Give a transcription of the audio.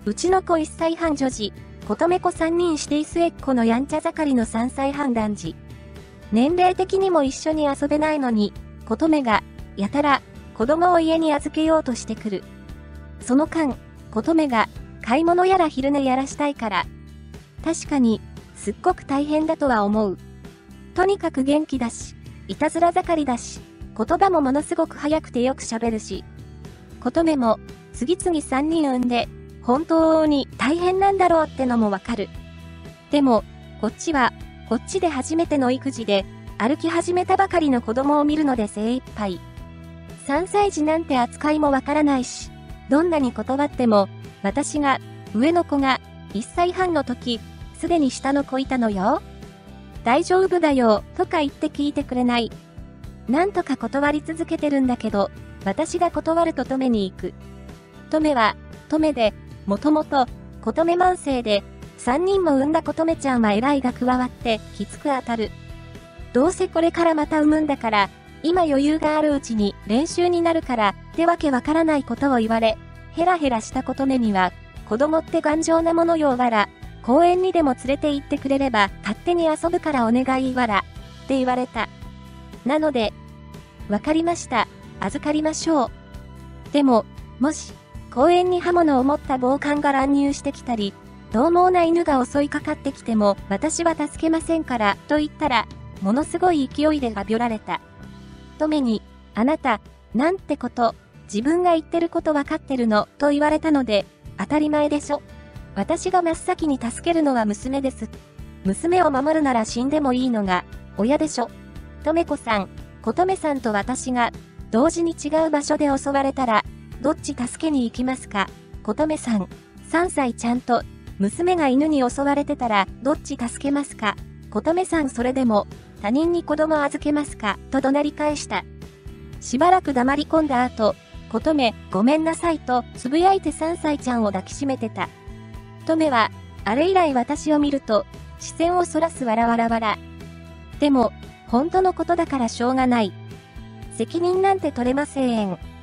うちの子1歳半女児、琴女子3人してい末っ子のやんちゃ盛りの3歳半男児。年齢的にも一緒に遊べないのに、琴女が、やたら、子供を家に預けようとしてくる。その間、琴女が、買い物やら昼寝やらしたいから。確かに、すっごく大変だとは思う。とにかく元気だし、いたずら盛りだし、言葉もものすごく早くてよく喋るし。琴女も、次々3人産んで、本当に大変なんだろうってのもわかる。でも、こっちは、こっちで初めての育児で、歩き始めたばかりの子供を見るので精一杯。3歳児なんて扱いもわからないし、どんなに断っても、私が、上の子が、1歳半の時、すでに下の子いたのよ。大丈夫だよ、とか言って聞いてくれない。なんとか断り続けてるんだけど、私が断ると登米に行く。登米は、登米で、もともと、琴女慢性で、3人も産んだ琴女ちゃんは偉いが加わってきつく当たる。どうせこれからまた産むんだから、今余裕があるうちに練習になるからってわけわからないことを言われ、ヘラヘラした琴女には、子供って頑丈なものよわら、公園にでも連れて行ってくれれば勝手に遊ぶからお願いわら、って言われた。なので、わかりました、預かりましょう。でも、もし、公園に刃物を持った暴漢が乱入してきたり、獰猛な犬が襲いかかってきても私は助けませんから、と言ったら、ものすごい勢いで詫びられた。登米に、あなた、なんてこと、自分が言ってることわかってるの、と言われたので、当たり前でしょ。私が真っ先に助けるのは娘です。娘を守るなら死んでもいいのが、親でしょ。登米子さん、琴女さんと私が、同時に違う場所で襲われたら、どっち助けに行きますか。琴女さん、3歳ちゃんと、娘が犬に襲われてたら、どっち助けますか。琴女さんそれでも、他人に子供預けますか、と怒鳴り返した。しばらく黙り込んだ後、琴女、ごめんなさいと、つぶやいて3歳ちゃんを抱きしめてた。登米は、あれ以来私を見ると、視線をそらすわらわらわら。でも、本当のことだからしょうがない。責任なんて取れません。